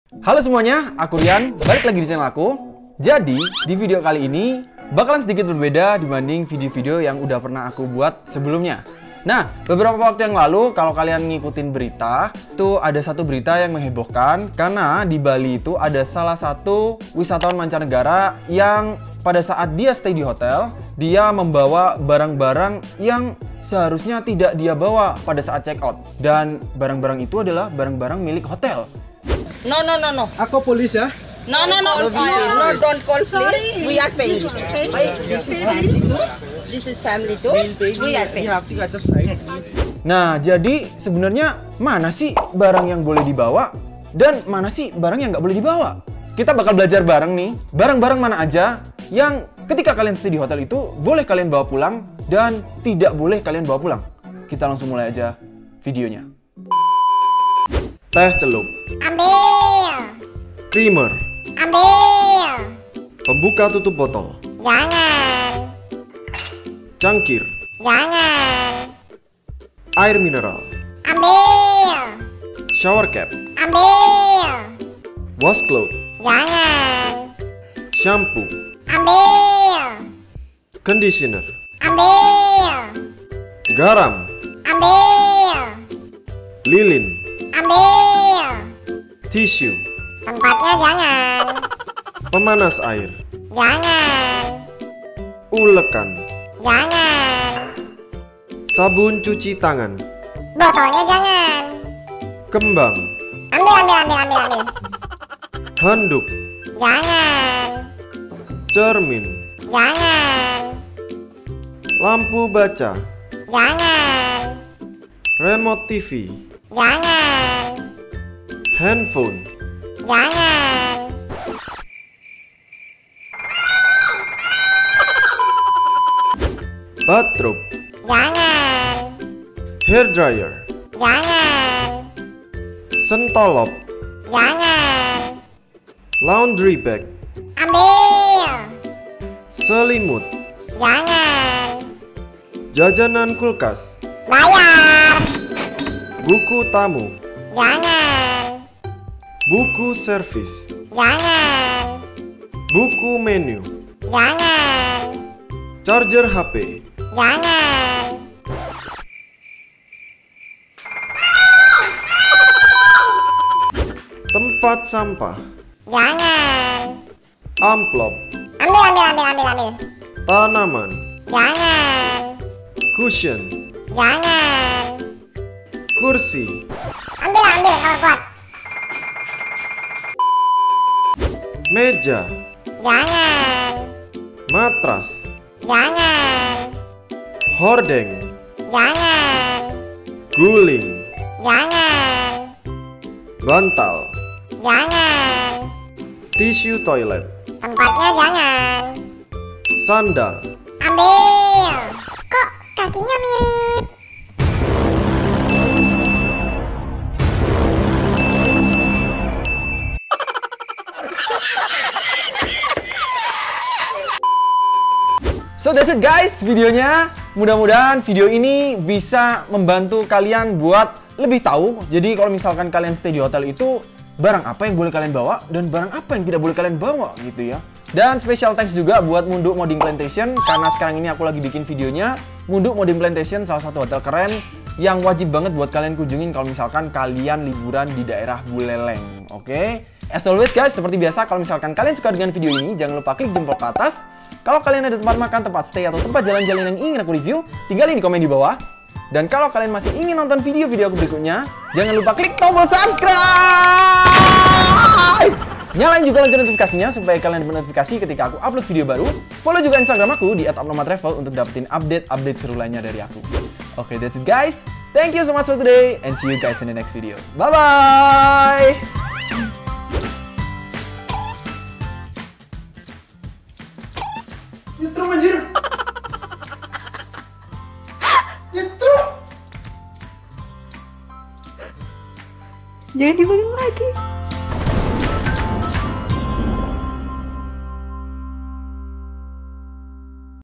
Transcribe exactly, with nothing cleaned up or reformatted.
Halo semuanya, aku Rian, balik lagi di channel aku. Jadi, di video kali ini bakalan sedikit berbeda dibanding video-video yang udah pernah aku buat sebelumnya. Nah, beberapa waktu yang lalu, kalau kalian ngikutin berita, tuh ada satu berita yang menghebohkan karena di Bali itu ada salah satu wisatawan mancanegara yang pada saat dia stay di hotel, dia membawa barang-barang yang seharusnya tidak dia bawa pada saat check out. Dan barang-barang itu adalah barang-barang milik hotel. No, no, no, no. Aku polis ya. No, no, no. No, don't call police. We are paying. This is family. This is family too. We are paying. Nah, jadi sebenarnya mana sih barang yang boleh dibawa dan mana sih barang yang nggak boleh dibawa? Kita bakal belajar bareng nih, barang-barang mana aja yang ketika kalian stay di hotel itu boleh kalian bawa pulang dan tidak boleh kalian bawa pulang. Kita langsung mulai aja videonya. Teh celup. Ambil. Creamer. Ambil. Pembuka tutup botol. Jangan. Cangkir. Jangan. Air mineral. Ambil. Shower cap. Ambil. Washcloth. Jangan. Shampoo. Ambil. Conditioner. Ambil. Garam. Ambil. Lilin. Ambil. Tisu. Tempatnya jangan. Pemanas air. Jangan. Ulekan. Jangan. Sabun cuci tangan. Botolnya jangan. Kembang. Ambil, ambil, ambil, ambil, ambil. Handuk. Jangan. Cermin. Jangan. Lampu baca. Jangan. Remote T V. Jangan. Handphone. Jangan. Bathrobe. Jangan. Hair dryer. Jangan. Sentolop. Jangan. Laundry bag. Ambil. Selimut. Jangan. Jajanan kulkas. Bayar. Buku tamu. Jangan. Buku servis. Jangan. Buku menu. Jangan. Charger H P. Jangan. Tempat sampah. Jangan. Amplop. Ambil, ambil, ambil, ambil, ambil. Tanaman. Jangan. Cushion. Jangan. Kursi. Ambil, ambil, kalau kuat. Meja. Jangan. Matras. Jangan. Hordeng. Jangan. Guling. Jangan. Bantal. Jangan. Tisu toilet. Tempatnya jangan. Sandal. Ambil. Kok kakinya mirip? So that's it guys videonya. Mudah-mudahan video ini bisa membantu kalian buat lebih tahu. Jadi kalau misalkan kalian stay di hotel itu barang apa yang boleh kalian bawa dan barang apa yang tidak boleh kalian bawa gitu ya. Dan special thanks juga buat Munduk Modding Plantation karena sekarang ini aku lagi bikin videonya. Munduk Modding Plantation salah satu hotel keren yang wajib banget buat kalian kunjungin kalau misalkan kalian liburan di daerah Buleleng. Oke? Okay? As always guys, seperti biasa kalau misalkan kalian suka dengan video ini jangan lupa klik jempol ke atas. Kalau kalian ada tempat makan, tempat stay, atau tempat jalan-jalan yang ingin aku review, tinggalin di komen di bawah. Dan kalau kalian masih ingin nonton video-video aku berikutnya, jangan lupa klik tombol subscribe! Nyalain juga lonceng notifikasinya supaya kalian dapat notifikasi ketika aku upload video baru. Follow juga Instagram aku di et abnormaltravel untuk dapetin update-update seru lainnya dari aku. Oke, okay, that's it guys. Thank you so much for today and see you guys in the next video. Bye-bye! Nyetrum anjir. Nyetrum. Jangan dipegang lagi.